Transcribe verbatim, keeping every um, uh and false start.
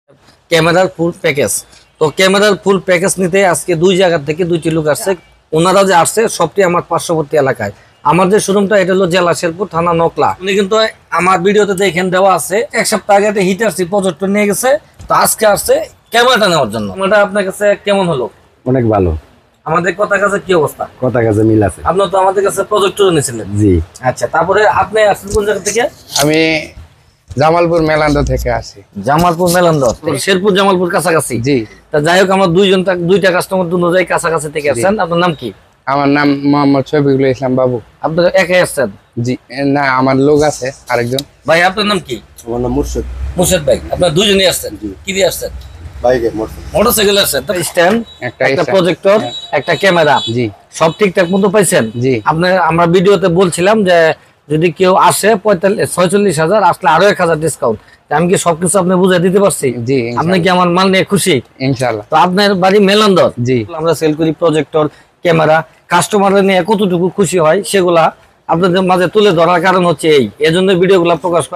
ক্যামেরার full package. তো ক্যামেরার ফুল প্যাকেজ নিতে আজকে দুই জায়গা থেকে দুইটি লোক আসছে। ওনারা যে আসছে সবটি আমার পার্শ্ববর্তী এলাকায়। আমার যে শোরুমটা এটা হলো জেলা শেরপুর, থানা নকলা। উনি কিন্তু আমার ভিডিওতে দেখেন দেওয়া আছে, এক সপ্তাহ আগে একটা হিটার সি প্রজেক্টর নিয়ে গেছে, তো আজকে আসছে ক্যামেরাটা নেওয়ার জন্য। ক্যামেরাটা আপনার কাছে কেমন হলো? অনেক ভালো। আমাদের কথা কাছে কি অবস্থা? কথা কাছে মিল আছে। আপনার তো আমাদের কাছে প্রজেক্টর নিয়েছিলেন। জি। আচ্ছা, তারপরে আপনি আসছেন কোন জায়গা থেকে? আমি জামালপুর মেলান্দ থেকে আসি। জামালপুর মেলান্দর, শেরপুর জামালপুর কাছাকাছি। জি। তা যাই হোক, আমরা দুইজন দুইটা কাস্টমার দুনো যাই কাছাকাছি থেকে আসছেন। আপনার নাম কি? আমার নাম মোহাম্মদ শফিকুল ইসলাম বাবু। আপনি একাই আসছেন? জি না, আমার লোক আছে আরেকজন। ভাই আপনার নাম কি? আমার নাম মুর্শিদ। মুর্শিদ ভাই, আপনার দুইজনই আসছেন? কি দিয়ে আসছেন? বাইকে মোটরসাইকেল। মোটরসাইকেল আসছেন। তো স্ট্যান্ড, একটা একটা stand, প্রজেক্টর, একটা ক্যামেরা, জি সব ঠিকঠাক মতো পাইছেন? জি। আপনার আমরা ভিডিওতে বলছিলাম যে যদি কেউ আসে পঁয়তাল্লিশ ছয়চল্লিশ হাজার আসলে আরো এক হাজার ডিসকাউন্ট। আমি কি সবকিছু আপনি বুঝে দিতে পারছি? জি। আপনি কি আমার মাল নিয়ে খুশি? ইনশাআল্লাহ। তো আপনার বাড়ি মেলান্দর? জি। আমরা সেল করি প্রজেক্টর, ক্যামেরা। কাস্টমাররা নিয়ে কতটুকু খুশি হয় সেগুলা আপনাদের মাঝে তুলে ধরার কারণ হচ্ছে এই, এজন্য ভিডিওগুলো প্রকাশ